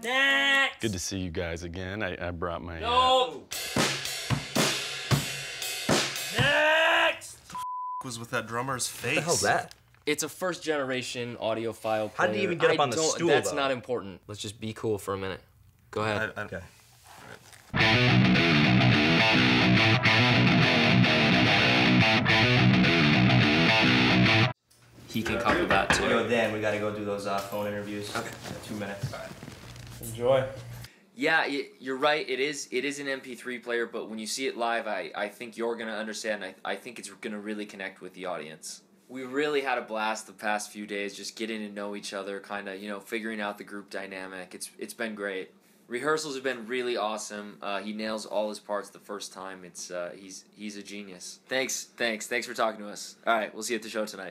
Next! Good to see you guys again. I brought my... No! Next! Was with that drummer's face? What the hell's that? It's a first-generation audiophile player. How did he even get up on the stool, That's though? not important. Let's just be cool for a minute. Go ahead. Okay. He can cover that too. Yo, Dan, we gotta go do those phone interviews. Okay. 2 minutes. All right. Enjoy. Yeah, you're right. It is an MP3 player, but when you see it live, I think you're gonna understand. I think it's gonna really connect with the audience. We really had a blast the past few days, just getting to know each other, kind of, figuring out the group dynamic. It's been great. Rehearsals have been really awesome. He nails all his parts the first time. He's a genius. Thanks for talking to us. All right, we'll see you at the show tonight.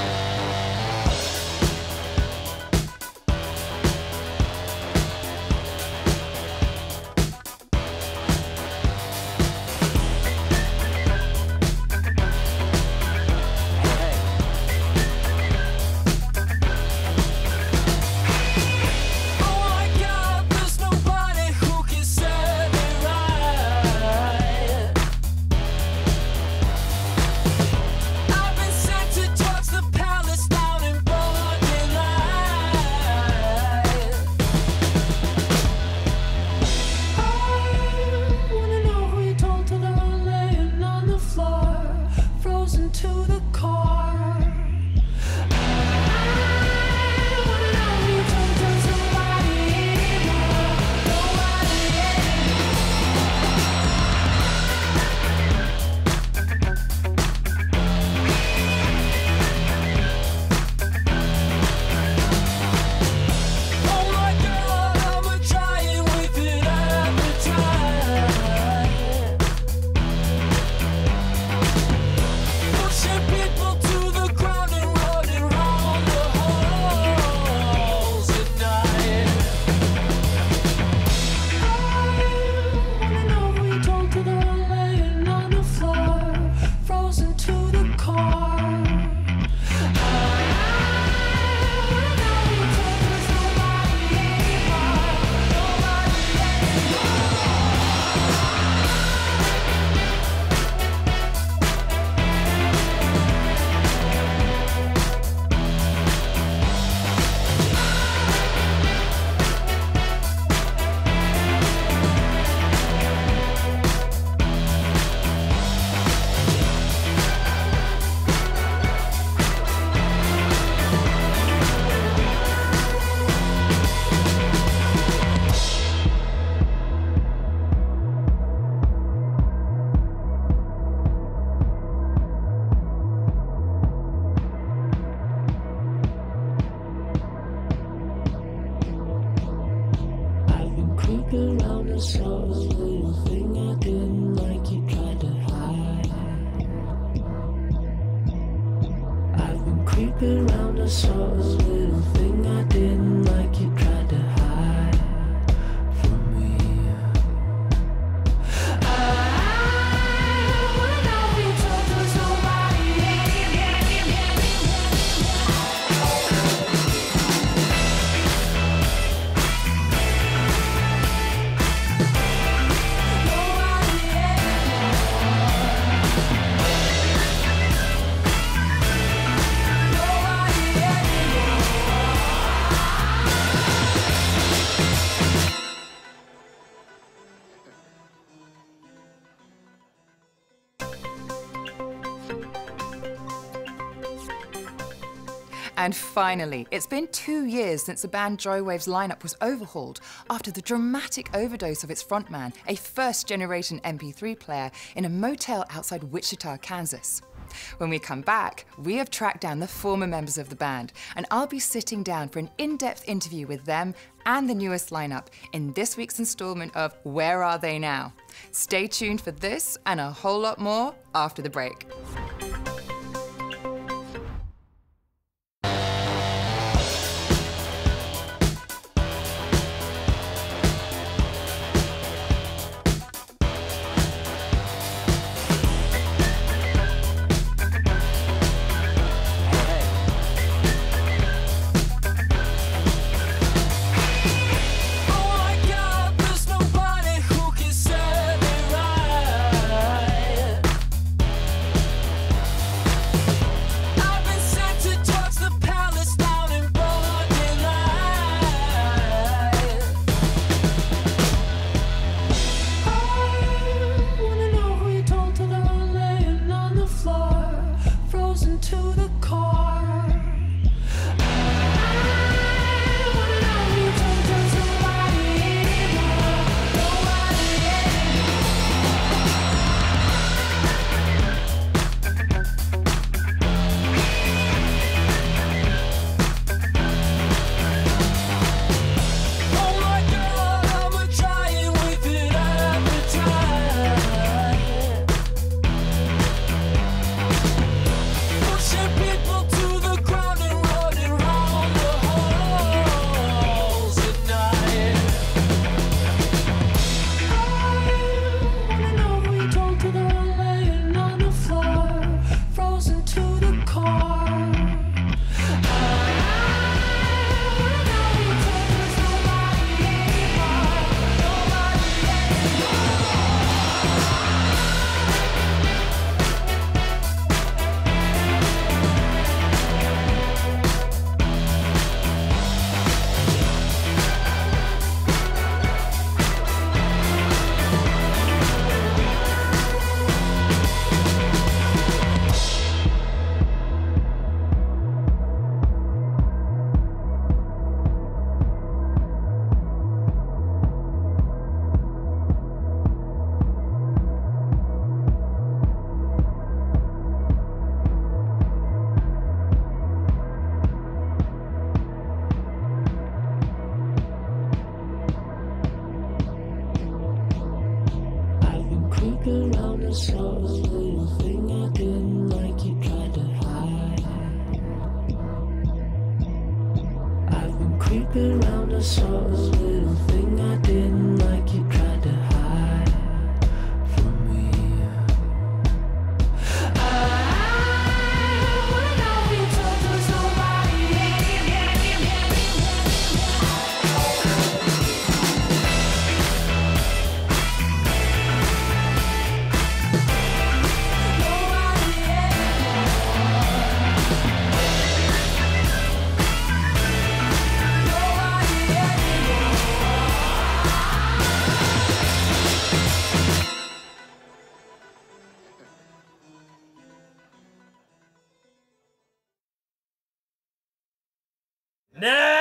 And finally, it's been 2 years since the band Joywave's lineup was overhauled after the dramatic overdose of its frontman, a first-generation MP3 player, in a motel outside Wichita, Kansas. When we come back, we have tracked down the former members of the band, and I'll be sitting down for an in-depth interview with them and the newest lineup in this week's installment of Where Are They Now? Stay tuned for this and a whole lot more after the break. Oh the subtle little thing I didn't like you tried to hide. I've been creeping around the subtle little thing I didn't like you tried to hide from me. Next!